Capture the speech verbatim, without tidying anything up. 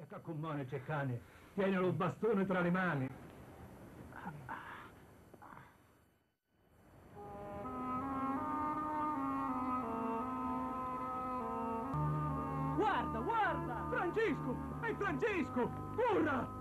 Caccumone, c'è cane. Tieni lo bastone tra le mani. Guarda, guarda! Francesco! È Francesco! Corra!